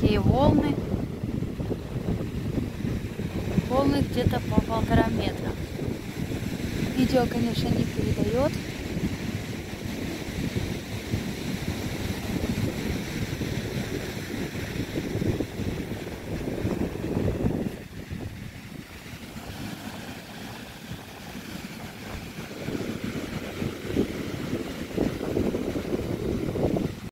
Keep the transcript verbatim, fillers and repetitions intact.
такие волны. Волны где-то по полтора метра. Видео, конечно, не передает.